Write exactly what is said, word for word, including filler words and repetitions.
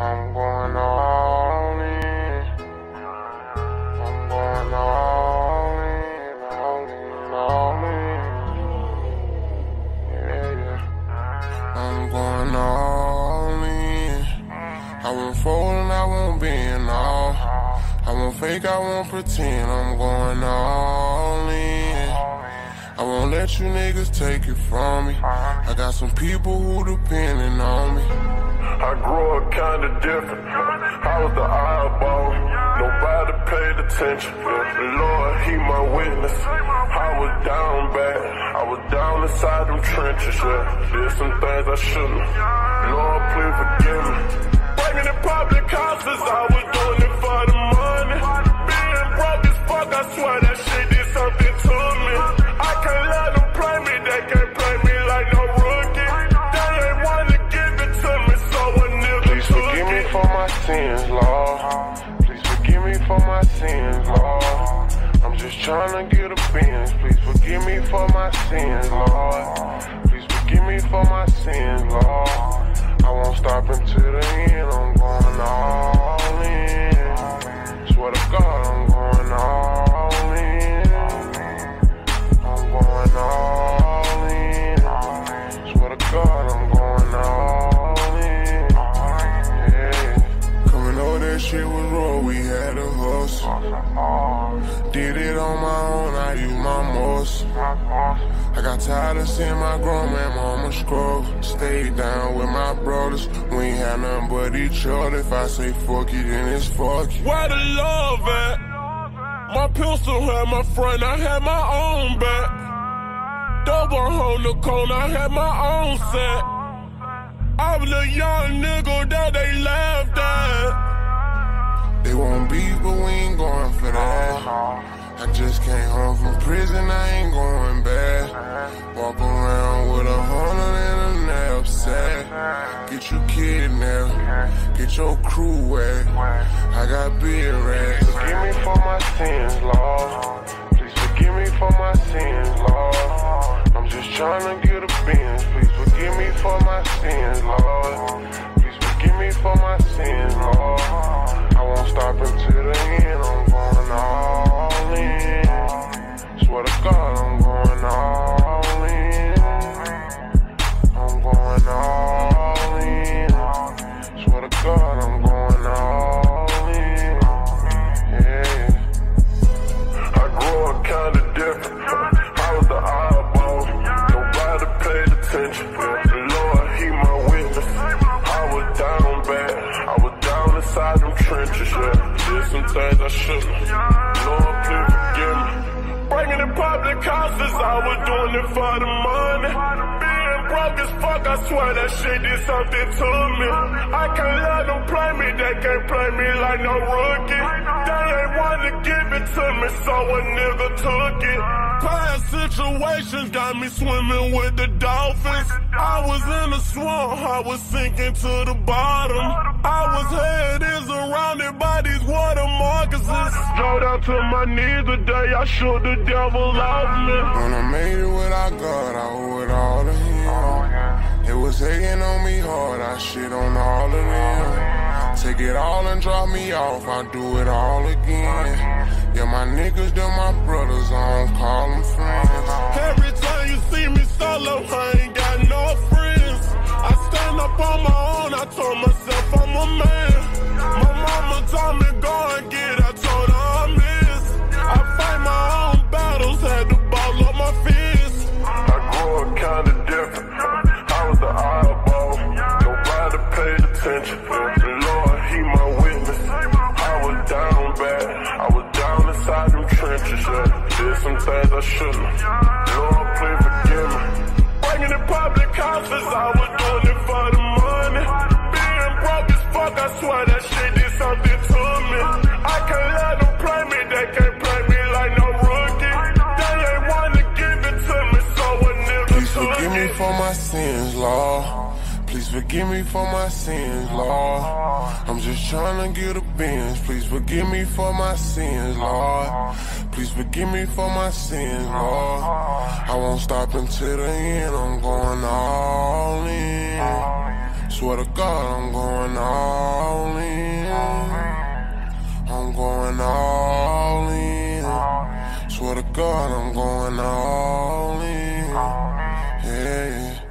I'm going all in. I'm going all in, all in, all in. Yeah, yeah. I'm going all in. I won't fold and I won't bend, no. I won't fake, I won't pretend. I'm going all in. I won't let you niggas take it from me. I got some people who depending on me. I grew up kinda different. I was the eyeball. Nobody paid attention. Lord, he my witness. I was down bad. I was down inside them trenches. Yeah. Did some things I shouldn't. Lord, please forgive me. Working in public houses, I was doing it for the money. Being broke as fuck, I swear that shit did something to me. I can't let them play me, they can't play me like no rookie. They ain't wanna give it to me, so a nigga Please forgive me for my sins, Lord. Please forgive me for my sins, Lord. I'm just trying to get a Benz. Please forgive me for my sins, Lord. Please forgive me for my sins, Lord. I won't stop until the end. I'm going all in. Swear to God, I'm going all in. I'm going all in. Swear to God, I'm going all in. Yeah. Coming over that shit was raw, we had a hustle. Did it on my own, I used my muscle. I got tired of seeing my grown man mama scrub. Stayed down with my brothers, we ain't had nothing but each other. If I say fuck you, then it's fuck you. Where the love at? My pistol had my front, I had my own back. Double on the corner, I had my own set. I was a young nigga that they laughed at. They won't beat, but we ain't going for that. I just came home from prison, I ain't going back. Walk around with a hundred and a knapsack. Get you kidnapped, get your crew wet. I got big racks. Forgive me for my sins, Lord. Please forgive me for my sins, Lord. I'm just trying to get a Benz. Please forgive me for my sins, Lord. Please forgive me for my sins, Lord. I won't stop until the end. I'm going all in. Swear to God, I'm going all in. I'm going all in. Swear to God, I'm going all in. Yeah. I grew up kinda different. I was the eyeball. Nobody paid attention. Lord, he my witness. I was down bad. I was down inside them trenches. Yeah. Did some things I shouldn't. Lord, please forgive me. Breaking in public houses, I was doing it for the money. Being broke as fuck, I swear that shit did something to me. I can't let them play me, they can't play me like no rookie. They ain't wanna give it to me, so a nigga took it. Past situations got me swimming with the dolphins. I was in the swamp, I was sinking to the bottom. I was head is surrounded by these water moccasins. Go down to my knees today, I shook the devil off me. When I made it without God, I owe it all to him. It was hating on me hard, I shit on all of them. Take it all and drop me off, I do it all again. Yeah, my niggas, they're my brothers, I don't call them friends. Every time you see me solo, I ain't got no friends. I stand up on my own, I told myself I'm a man. My mama told me go and get it, I told her I miss. I fight my own battles, had to ball up my fist. I grew up kinda different. I was the eyeball. Nobody paid attention. Lord, he my witness. I was down bad. I was down inside them trenches. Yeah. Did some things I shouldn't. Lord, please forgive me. Working in public houses, I was doing it for the money. Being broke as fuck, I swear that shit did something to me. I can't let them play me, they can't play me like no rookie. They ain't wanna give it to me, so a nigga Please took forgive me it. for my sins, Lord. Please forgive me for my sins, Lord. I'm just trying to get a Benz. Please forgive me for my sins, Lord. Please forgive me for my sins, Lord. I won't stop until the end. I'm going all in. Swear to God, I'm going all in. I'm going all in. Swear to God, I'm going all in. Yeah, yeah.